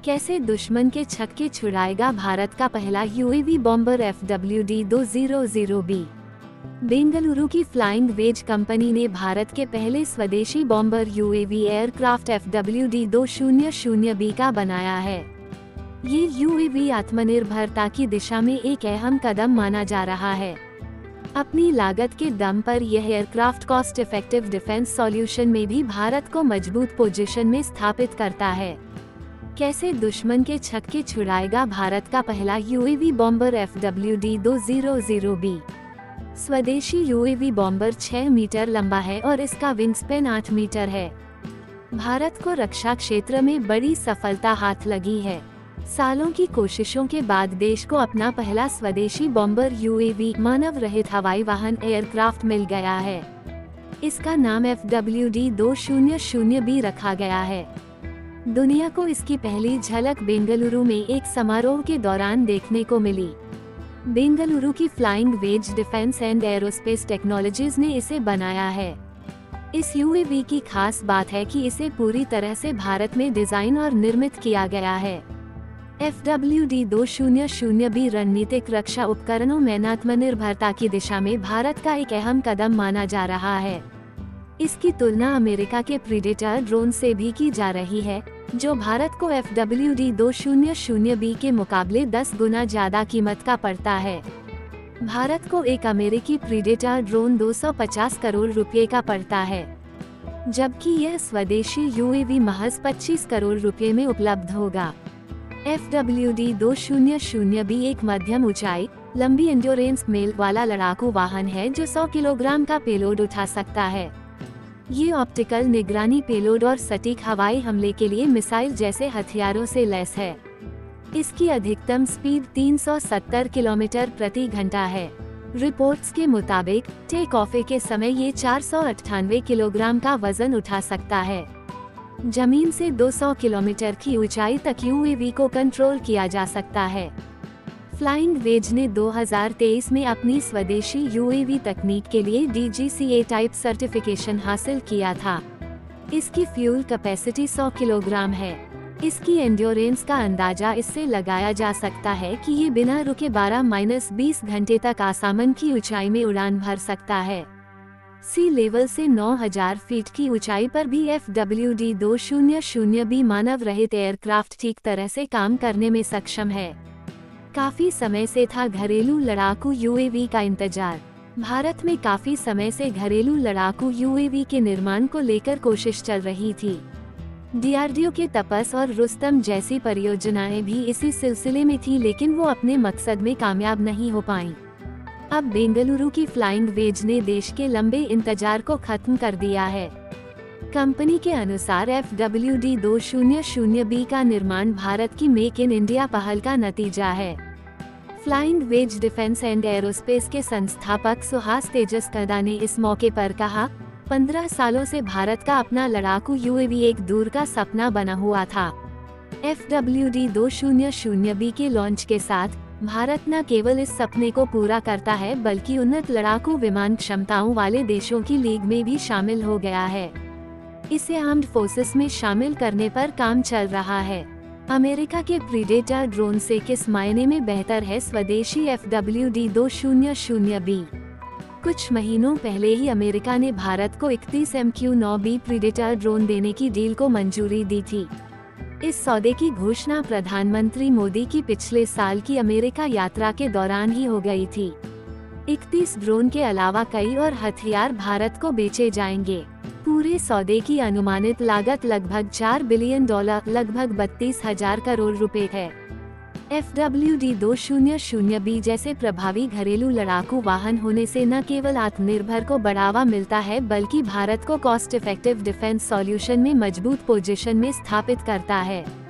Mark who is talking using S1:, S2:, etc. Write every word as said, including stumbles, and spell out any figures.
S1: कैसे दुश्मन के छक्के छुड़ाएगा भारत का पहला UAV bomber F W D दो सौ बी। बेंगलुरु की फ्लाइंग वेज कंपनी ने भारत के पहले स्वदेशी bomber UAV aircraft F W D दो सौ बी का बनाया है। ये यूएवी आत्मनिर्भरता की दिशा में एक अहम कदम माना जा रहा है। अपनी लागत के दम पर यह aircraft cost effective defence solution में भी भारत को मजबूत पोजीशन में स्थापित करता है। कैसे दुश्मन के छक्के छुड़ाएगा भारत का पहला UAV bomber F W D दो सौ बी। स्वदेशी यूएवी बॉम्बर छह मीटर लंबा है और इसका विंगस्पैन आठ मीटर है। भारत को रक्षा क्षेत्र में बड़ी सफलता हाथ लगी है। सालों की कोशिशों के बाद देश को अपना पहला स्वदेशी बॉम्बर यूएवी मानव रहित हवाई वाहन एयरक्राफ्ट मिल गया है। इसका नाम एफ डब्ल्यू डी दो सौ बी रखा गया है। दुनिया को इसकी पहली झलक बेंगलुरु में एक समारोह के दौरान देखने को मिली। बेंगलुरु की flying wedge defence and aerospace technologies ने इसे बनाया है। इस यूएवी की खास बात है कि इसे पूरी तरह से भारत में डिजाइन और निर्मित किया गया है। एफ डब्ल्यू डी दो सौ बी रणनीतिक रक्षा उपकरणों में आत्मनिर्भरता की दिशा में भारत का एक अहम कदम माना जा रहा है। इसकी तुलना अमेरिका के प्रीडेटर ड्रोन से भी की जा रही है, जो भारत को एफ डब्ल्यू डी दो सौ बी के मुकाबले दस गुना ज्यादा कीमत का पड़ता है। भारत को एक अमेरिकी प्रीडेटर ड्रोन दो सौ पचास करोड़ रुपए का पड़ता है, जबकि यह स्वदेशी यूएवी महज पच्चीस करोड़ रुपए में उपलब्ध होगा। एफ डब्ल्यू डी दो सौ बी एक मध्यम ऊंचाई, लंबी एंड्योरेंस मेल वाला लड़ाकू वाहन है जो सौ किलोग्राम का पेलोड उठा सकता है। ये ऑप्टिकल निगरानी पेलोड और सटीक हवाई हमले के लिए मिसाइल जैसे हथियारों से लैस है। इसकी अधिकतम स्पीड तीन सौ सत्तर किलोमीटर प्रति घंटा है। रिपोर्ट्स के मुताबिक टेक ऑफ के समय ये चार सौ अट्ठानवे किलोग्राम का वजन उठा सकता है। जमीन से दो सौ किलोमीटर की ऊंचाई तक यूएवी को कंट्रोल किया जा सकता है। फ्लाइंग वेज ने दो हज़ार तेईस में अपनी स्वदेशी यूएवी तकनीक के लिए D G C A type certification हासिल किया था। इसकी फ्यूल कैपेसिटी सौ किलोग्राम है। इसकी एंड्योरेंस का अंदाजा इससे लगाया जा सकता है कि ये बिना रुके बारह माइनस बीस घंटे तक आसमान की ऊंचाई में उड़ान भर सकता है। सी लेवल से नौ हज़ार फीट की ऊंचाई पर भी एफ डब्ल्यू डी दो सौ बी मानव रहित एयरक्राफ्ट ठीक तरह से काम करने में सक्षम है। काफी समय से था घरेलू लड़ाकू यूएवी का इंतजार। भारत में काफी समय से घरेलू लड़ाकू यूएवी के निर्माण को लेकर कोशिश चल रही थी। डी आर डी ओ के तपस और रुस्तम जैसी परियोजनाएं भी इसी सिलसिले में थी, लेकिन वो अपने मकसद में कामयाब नहीं हो पाईं। अब बेंगलुरु की फ्लाइंग वेज ने देश के लंबे इंतजार को खत्म कर दिया है। कंपनी के अनुसार एफ डब्ल्यू डी दो सौ बी का निर्माण भारत की मेक इन इंडिया पहल का नतीजा है। Flying wedge defence and aerospace के संस्थापक सुहास तेजस कदा ने इस मौके पर कहा, पंद्रह सालों से भारत का अपना लड़ाकू यूएवी एक दूर का सपना बना हुआ था। एफ डब्ल्यू डी दो सौ बी के लॉन्च के साथ भारत न केवल इस सपने को पूरा करता है, बल्कि उन्नत लड़ाकू विमान क्षमताओं वाले देशों की लीग में भी शामिल हो गया है। इसे आर्म्ड फोर्सेस में शामिल करने पर काम चल रहा है। अमेरिका के प्रीडेटर ड्रोन से किस मायने में बेहतर है स्वदेशी एफ डब्ल्यू डी दो सौ बी। कुछ महीनों पहले ही अमेरिका ने भारत को इकतीस एम क्यू नौ बी प्रीडेटर ड्रोन देने की डील को मंजूरी दी थी। इस सौदे की घोषणा प्रधानमंत्री मोदी की पिछले साल की अमेरिका यात्रा के दौरान ही हो गई थी। इकतीस ड्रोन के अलावा कई और हथियार भारत को बेचे जाएंगे। पूरे सौदे की अनुमानित लागत लगभग चार बिलियन डॉलर, लगभग बत्तीस हजार करोड़ रुपए है। एफ डब्ल्यू डी दो सौ बी जैसे प्रभावी घरेलू लड़ाकू वाहन होने से न केवल आत्मनिर्भर को बढ़ावा मिलता है, बल्कि भारत को कॉस्ट इफेक्टिव डिफेंस सॉल्यूशन में मजबूत पोजीशन में स्थापित करता है।